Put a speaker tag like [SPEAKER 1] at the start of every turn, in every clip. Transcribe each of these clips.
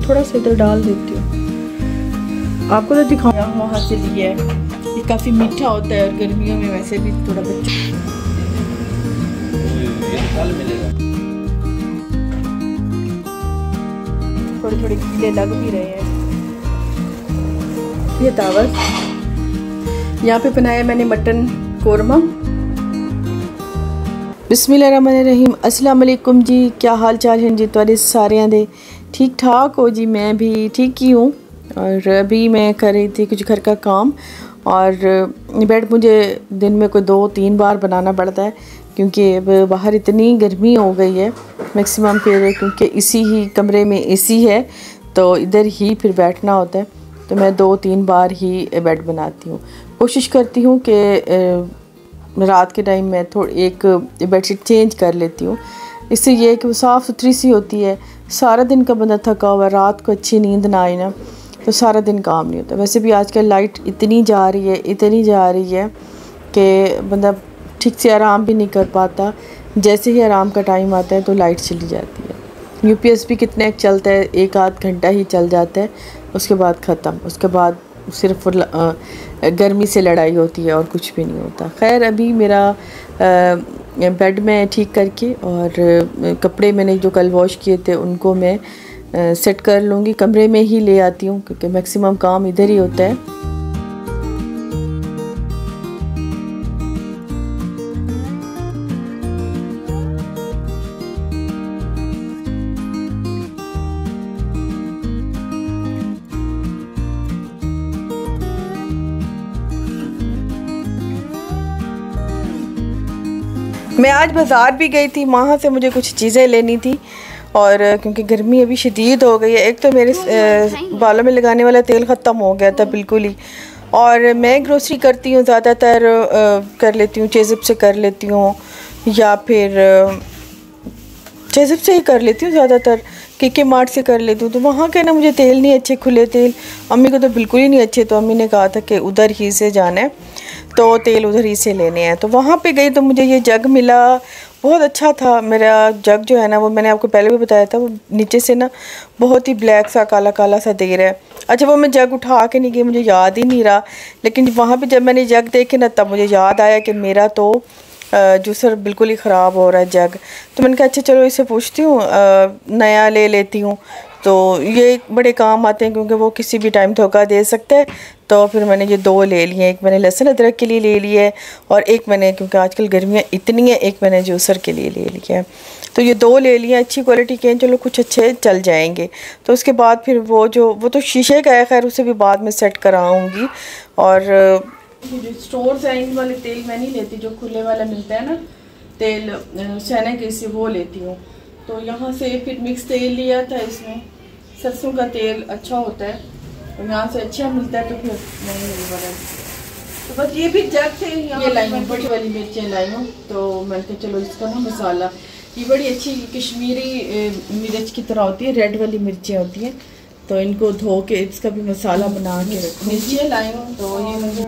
[SPEAKER 1] थोड़ा सा इधर डाल देती हूँ। आपको तो दिखाऊँ वहाँ से लिया है, ये काफ़ी मीठा होता है और गर्मियों में वैसे भी थोड़ा बच्चा थोड़े थोड़े कीड़े लग भी रहे हैं। ये दावत यहाँ पे बनाया मैंने मटन कोरमा। बिस्मिल्लाहिर्रहमानिर्रहीम। अस्सलाम वालेकुम जी, क्या हाल चाल हैं जी तुहाडे सारियां दे? ठीक ठाक हो जी? मैं भी ठीक ही हूँ। और अभी मैं कर रही थी कुछ घर का काम, और ब्रेड मुझे दिन में कोई 2-3 बार बनाना पड़ता है क्योंकि अब बाहर इतनी गर्मी हो गई है मैक्सिमम। फिर क्योंकि इसी ही कमरे में एसी है तो इधर ही फिर बैठना होता है, तो मैं 2-3 बार ही बेड बनाती हूँ। कोशिश करती हूँ कि रात के टाइम मैं थोड़ी एक बेडशीट चेंज कर लेती हूँ। इससे ये है कि वो साफ़ सुथरी सी होती है। सारा दिन का बंदा थका हुआ, रात को अच्छी नींद ना आए ना तो सारा दिन काम नहीं होता। वैसे भी आजकल लाइट इतनी जा रही है कि बंदा ठीक से आराम भी नहीं कर पाता। जैसे ही आराम का टाइम आता है तो लाइट चली जाती है। यूपीएस भी कितने चलता है, 1-8 घंटा ही चल जाता है, उसके बाद ख़त्म। उसके बाद सिर्फ गर्मी से लड़ाई होती है और कुछ भी नहीं होता। खैर अभी मेरा बेड में ठीक करके और कपड़े मैंने जो कल वॉश किए थे उनको मैं सेट कर लूँगी। कमरे में ही ले आती हूँ क्योंकि मैक्सिमम काम इधर ही होता है। मैं आज बाज़ार भी गई थी, वहाँ से मुझे कुछ चीज़ें लेनी थी। और क्योंकि गर्मी अभी शदीद हो गई है, एक तो मेरे बालों में लगाने वाला तेल ख़त्म हो गया था बिल्कुल ही। और मैं ग्रोसरी करती हूँ ज़्यादातर कर लेती हूँ चेज़अप से कर लेती हूँ, या फिर चेज़अप से ही कर लेती हूँ ज़्यादातर, के मार्ट से कर लेती हूँ। तो वहाँ के ना मुझे तेल नहीं अच्छे, खुले तेल अम्मी को तो बिल्कुल ही नहीं अच्छे, तो अम्मी ने कहा था कि उधर ही से जाना है तो तेल उधर ही से लेने हैं। तो वहाँ पे गई तो मुझे ये जग मिला, बहुत अच्छा था। मेरा जग जो है ना वो मैंने आपको पहले भी बताया था, वो नीचे से ना बहुत ही ब्लैक सा काला काला सा दे रहा है। अच्छा वो मैं जग उठा के नहीं गई, मुझे याद ही नहीं रहा, लेकिन वहाँ पे जब मैंने जग देखे ना तब मुझे याद आया कि मेरा तो जूसर बिल्कुल ही ख़राब हो रहा है जग। तो मैंने कहा अच्छा चलो इससे पूछती हूँ, नया ले लेती हूँ। तो ये बड़े काम आते हैं क्योंकि वो किसी भी टाइम धोखा दे सकता है। तो फिर मैंने ये 2 ले लिए, एक मैंने लहसुन अदरक के लिए ले लिया है और एक मैंने, क्योंकि आजकल गर्मियाँ इतनी हैं, एक मैंने जूसर के लिए ले लिया है। तो ये 2 ले लिए, अच्छी क्वालिटी के हैं, चलो कुछ अच्छे चल जाएंगे। तो उसके बाद फिर वो तो शीशे का है, खैर उसे भी बाद में सेट कराऊँगी। और जो स्टोर से इन वाले तेल मैं नहीं लेती, जो खुले वाला मिलता है ना तेल चने के, से वो लेती हूँ। तो यहाँ से फिर मिक्स तेल लिया था, इसमें सरसों का तेल अच्छा होता है और यहाँ से अच्छा मिलता है, तो फिर नहीं बना। तो बस ये भी जग से ये लाई हूँ, बड़ी वाली मिर्चें लाई हूँ। तो मैंने कहा चलो इसका ना मसाला, ये बड़ी अच्छी कश्मीरी मिर्च की तरह होती है, रेड वाली मिर्चें होती हैं, तो इनको धो के इसका भी मसाला बना के रखो। मिर्चियाँ लाई हूँ तो ये मुझे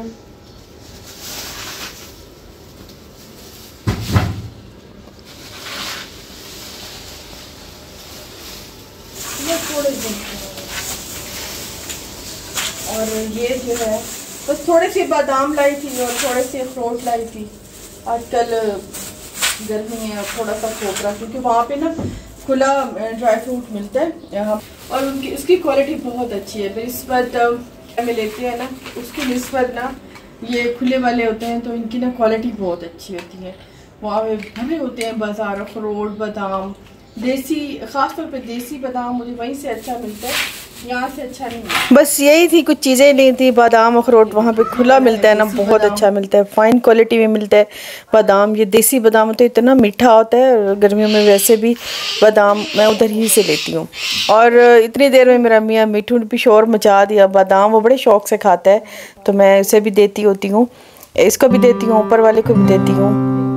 [SPEAKER 1] और ये जो है बस थोड़े से बादाम लाई थी और थोड़े से अखरोट लाई थी। आजकल गर्मी है, थोड़ा सा खोपरा, क्योंकि वहाँ पे ना खुला ड्राई फ्रूट मिलता है यहाँ, और उसकी क्वालिटी बहुत अच्छी है। निस्बत में लेते हैं ना उसकी निस्बत ना ये खुले वाले होते हैं, तो इनकी ना क्वालिटी बहुत अच्छी होती है। वहाँ पे भरे होते हैं बाज़ार अखरोट बादाम, देसी, ख़ासतौर पे देसी बादाम मुझे वहीं से अच्छा मिलता है, यहाँ से अच्छा नहीं मिलता। बस यही थी, कुछ चीज़ें नहीं थी। बादाम अखरोट वहाँ पे खुला मिलता है ना, बहुत अच्छा मिलता है, फ़ाइन क्वालिटी में मिलता है बादाम। ये देसी बादाम तो इतना मीठा होता है, गर्मियों में वैसे भी बादाम मैं उधर ही से लेती हूँ। और इतनी देर में मेरा मियाँ मिठू ने भी शोर मचा दिया। बादाम वो बड़े शौक़ से खाता है, तो मैं उसे भी देती होती हूँ, इसको भी देती हूँ, ऊपर वाले को भी देती हूँ।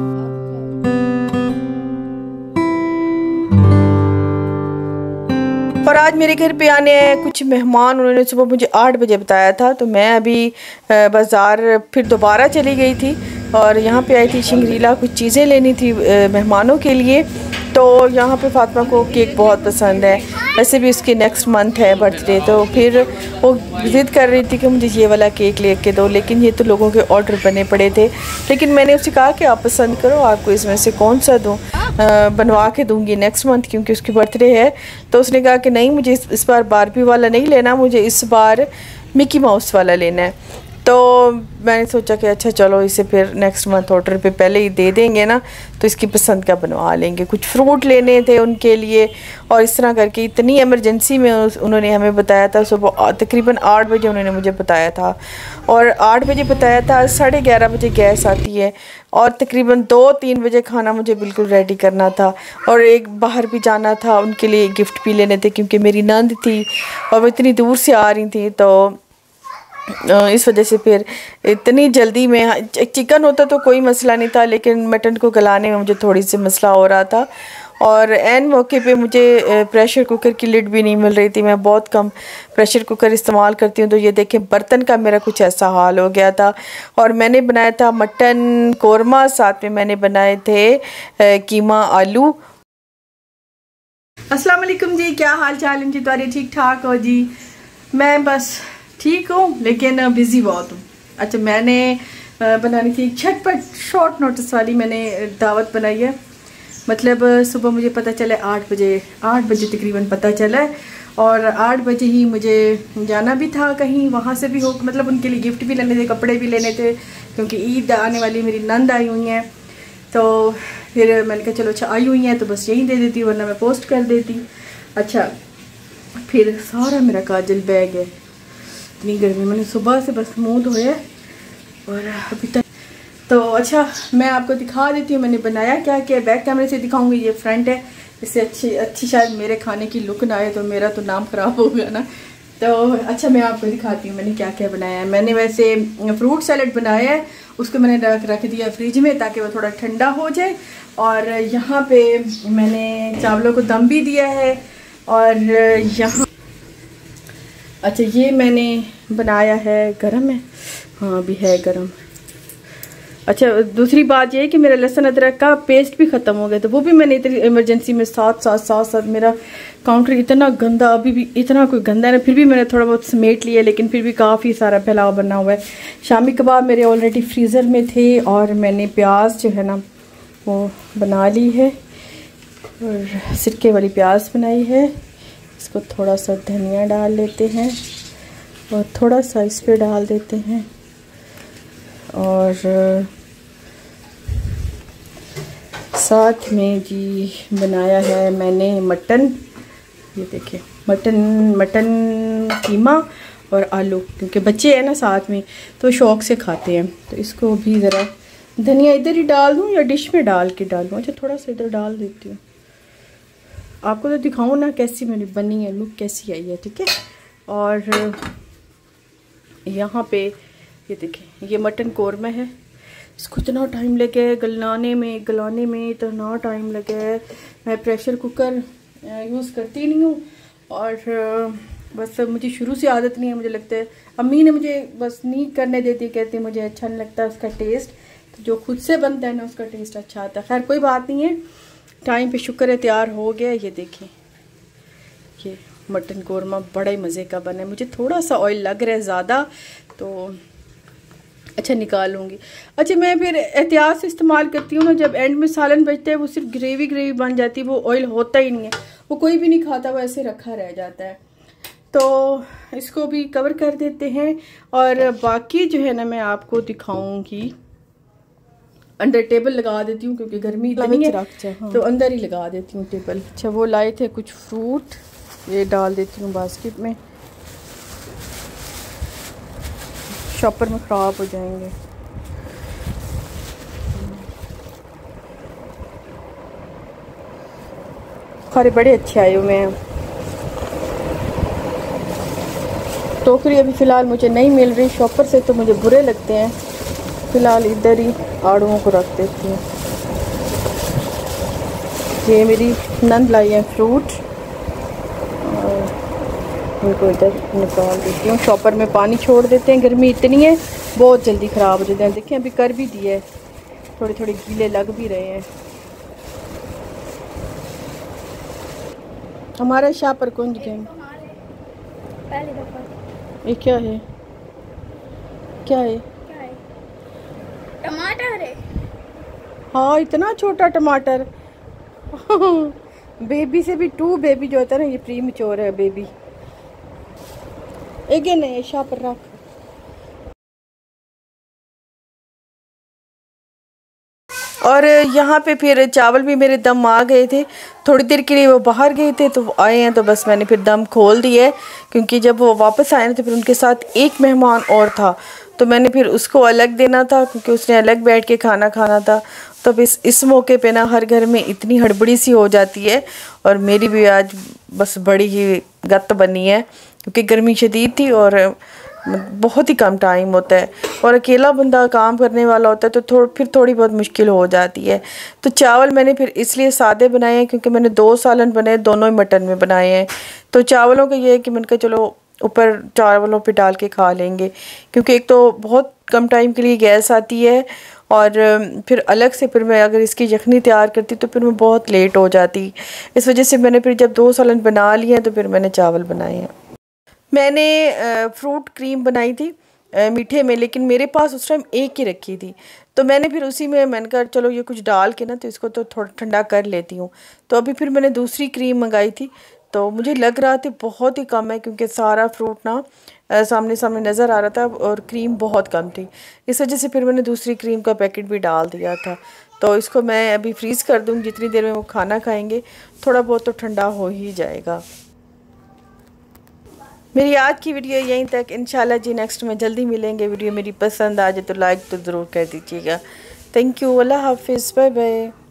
[SPEAKER 1] और आज मेरे घर पे आने हैं कुछ मेहमान, उन्होंने सुबह मुझे 8 बजे बताया था, तो मैं अभी बाज़ार फिर दोबारा चली गई थी और यहाँ पे आई थी शिंगरीला, कुछ चीज़ें लेनी थी मेहमानों के लिए। तो यहाँ पे फातिमा को केक बहुत पसंद है, वैसे भी उसकी नेक्स्ट मंथ है बर्थडे, तो फिर वो ज़िद कर रही थी कि मुझे ये वाला केक लेके दो, लेकिन ये तो लोगों के ऑर्डर बने पड़े थे। लेकिन मैंने उससे कहा कि आप पसंद करो, आपको इसमें से कौन सा दूँ, बनवा के दूँगी नेक्स्ट मंथ क्योंकि उसकी बर्थडे है। तो उसने कहा कि नहीं, मुझे इस बार बारबी वाला नहीं लेना, मुझे इस बार मिकी माउस वाला लेना है। तो मैंने सोचा कि अच्छा चलो इसे फिर नेक्स्ट मंथ ऑर्डर पे पहले ही दे देंगे ना, तो इसकी पसंद का बनवा लेंगे। कुछ फ्रूट लेने थे उनके लिए, और इस तरह करके इतनी इमरजेंसी में उन्होंने हमें बताया था। सुबह तकरीबन 8 बजे उन्होंने मुझे बताया था, और 8 बजे बताया था, 11:30 बजे गैस आती है, और तकरीबन 2-3 बजे खाना मुझे बिल्कुल रेडी करना था। और एक बाहर भी जाना था, उनके लिए गिफ्ट भी लेने थे क्योंकि मेरी नंद थी और वो इतनी दूर से आ रही थी, तो इस वजह से फिर इतनी जल्दी में चिकन होता तो कोई मसला नहीं था, लेकिन मटन को गलाने में मुझे थोड़ी सी मसला हो रहा था। और एन मौके पे मुझे प्रेशर कुकर की लिड भी नहीं मिल रही थी। मैं बहुत कम प्रेशर कुकर इस्तेमाल करती हूँ, तो ये देखें बर्तन का मेरा कुछ ऐसा हाल हो गया था। और मैंने बनाया था मटन कोरमा, साथ में मैंने बनाए थे कीमा आलू। अस्सलाम वालेकुम जी, क्या हाल चाल है जी? तुम्हारे ठीक ठाक हो जी? मैं बस ठीक हूँ, लेकिन बिज़ी बहुत हूँ। अच्छा, मैंने बनानी थी झटपट शॉर्ट नोटिस वाली, मैंने दावत बनाई है। मतलब सुबह मुझे पता चला 8 बजे तकरीबन पता चला है, और 8 बजे ही मुझे जाना भी था कहीं, वहाँ से भी हो, मतलब उनके लिए गिफ्ट भी लेने थे, कपड़े भी लेने थे, क्योंकि ईद आने वाली, मेरी नंद आई हुई हैं। तो फिर मैंने कहा चलो अच्छा आई हुई हैं तो बस यहीं दे देती, वरना मैं पोस्ट कर देती। अच्छा, फिर सारा मेरा काजल बैग है, इतनी गर्मी, मैंने सुबह से बस मुँह धोया और अभी तक। तो अच्छा, मैं आपको दिखा देती हूँ मैंने बनाया क्या क्या। बैक कैमरे से दिखाऊंगी, ये फ्रंट है, इससे अच्छी शायद मेरे खाने की लुक ना आए, तो मेरा तो नाम ख़राब हो गया ना। तो अच्छा, मैं आपको दिखाती हूँ मैंने क्या क्या बनाया है। मैंने वैसे फ्रूट सैलड बनाया है, उसको मैंने रख दिया फ्रिज में ताकि वो थोड़ा ठंडा हो जाए। और यहाँ पे मैंने चावलों को दम भी दिया है। और यहाँ अच्छा, ये मैंने बनाया है, गरम है, हाँ अभी है गरम। अच्छा, दूसरी बात ये है कि मेरा लहसुन अदरक का पेस्ट भी ख़त्म हो गया, तो वो भी मैंने इतनी इमरजेंसी में साथ मेरा काउंटर इतना गंदा, अभी भी इतना कोई गंदा है ना, फिर भी मैंने थोड़ा बहुत समेट लिया, लेकिन फिर भी काफ़ी सारा फैलाव बना हुआ है। शामी कबाब मेरे ऑलरेडी फ्रीज़र में थे, और मैंने प्याज जो है ना वो बना ली है, और सिरके वाली प्याज बनाई है। इसको थोड़ा सा धनिया डाल लेते हैं, और थोड़ा सा इस पर डाल देते हैं, और साथ में जी बनाया है मैंने मटन, ये देखिए मटन कीमा और आलू, क्योंकि बच्चे हैं ना साथ में तो शौक़ से खाते हैं। तो इसको भी ज़रा धनिया इधर ही डाल दूँ या डिश में डाल के डालूँ? अच्छा, थोड़ा सा इधर डाल देती हूँ, आपको तो दिखाऊँ ना कैसी मेरी बनी है, लुक कैसी आई है, ठीक है। और यहाँ पे ये देखें, ये मटन कोरमा है, इसको इतना टाइम लगे है गलाने में इतना टाइम लगे है। मैं प्रेशर कुकर यूज़ करती नहीं हूँ, और बस मुझे शुरू से आदत नहीं है। मुझे लगता है अम्मी ने मुझे बस नहीं करने देती, कहती मुझे अच्छा नहीं लगता उसका टेस्ट, तो जो खुद से बनता है ना उसका टेस्ट अच्छा आता है। खैर कोई बात नहीं है, टाइम पे शुक्र है तैयार हो गया। ये देखें, ये मटन कोरमा बड़ा ही मज़े का बना है। मुझे थोड़ा सा ऑयल लग रहा है ज़्यादा, तो अच्छा निकालूंगी। अच्छा, मैं फिर एहतियात से इस्तेमाल करती हूँ ना, जब एंड में सालन बचता है वो सिर्फ ग्रेवी बन जाती है, वो ऑयल होता ही नहीं है, वो कोई भी नहीं खाता, वो ऐसे रखा रह जाता है। तो इसको भी कवर कर देते हैं, और बाकी जो है ना मैं आपको दिखाऊंगी। अंदर टेबल लगा देती हूँ क्योंकि गर्मी इतनी है, हाँ। तो अंदर ही लगा देती हूँ टेबल। अच्छा, वो लाए थे कुछ फ्रूट, ये डाल देती हूँ बास्केट में, शॉपर में ख़राब हो जाएंगे। खारे बड़े अच्छे आए हुए हैं। टोकरी अभी फ़िलहाल मुझे नहीं मिल रही शॉपर से, तो मुझे बुरे लगते हैं, फ़िलहाल इधर ही आड़ुओं को रख देती हूँ। ये मेरी नंद लाई है फ्रूट, और उनको इधर निकाल देती हूँ। शॉपर में पानी छोड़ देते हैं, गर्मी इतनी है बहुत जल्दी ख़राब हो जाते हैं। देखें अभी कर भी दिया है, थोड़े थोड़े गीले लग भी रहे हैं। हमारा शाह पर कुंज गेम।
[SPEAKER 2] पहली दफा।
[SPEAKER 1] ये क्या है? क्या है?
[SPEAKER 2] टमाटर है।
[SPEAKER 1] हाँ, इतना छोटा टमाटर। बेबी से भी 2 बेबी जो होता है ना, ये प्री मैच्योर है बेबी। एक नहीं, शाह पर रख। और यहाँ पे फिर चावल भी मेरे दम आ गए थे। थोड़ी देर के लिए वो बाहर गए थे तो आए हैं, तो बस मैंने फिर दम खोल दिया है, क्योंकि जब वो वापस आए ना तो फिर उनके साथ एक मेहमान और था, तो मैंने फिर उसको अलग देना था क्योंकि उसने अलग बैठ के खाना खाना था। तो अब इस मौके पे ना हर घर में इतनी हड़बड़ी सी हो जाती है, और मेरी भी आज बस बड़ी ही गत बनी है, क्योंकि गर्मी शदीद थी और बहुत ही कम टाइम होता है, और अकेला बंदा काम करने वाला होता है तो फिर थोड़ी बहुत मुश्किल हो जाती है। तो चावल मैंने फिर इसलिए सादे बनाए हैं क्योंकि मैंने 2 सालन बनाए, दोनों ही मटन में बनाए हैं। तो चावलों का ये है कि मैंने कहा चलो ऊपर चावलों पे डाल के खा लेंगे, क्योंकि एक तो बहुत कम टाइम के लिए गैस आती है, और फिर अलग से फिर मैं अगर इसकी यखनी तैयार करती तो फिर मैं बहुत लेट हो जाती। इस वजह से मैंने फिर जब 2 सालन बना लिए हैं तो फिर मैंने चावल बनाए हैं। मैंने फ्रूट क्रीम बनाई थी मीठे में, लेकिन मेरे पास उस टाइम एक ही रखी थी, तो मैंने फिर उसी में मैंने कहा चलो ये कुछ डाल के ना तो इसको तो थोड़ा ठंडा कर लेती हूँ। तो अभी फिर मैंने दूसरी क्रीम मंगाई थी, तो मुझे लग रहा था बहुत ही कम है, क्योंकि सारा फ्रूट ना सामने सामने नज़र आ रहा था और क्रीम बहुत कम थी। इस वजह से फिर मैंने दूसरी क्रीम का पैकेट भी डाल दिया था। तो इसको मैं अभी फ्रीज़ कर दूँगी, जितनी देर में वो खाना खाएँगे थोड़ा बहुत तो ठंडा हो ही जाएगा। मेरी आज की वीडियो यहीं तक। इंशाल्लाह जी नेक्स्ट में जल्दी मिलेंगे। वीडियो मेरी पसंद आ जाए तो लाइक तो ज़रूर कर दीजिएगा। Thank you. अल्लाह हाफिज़। Bye bye.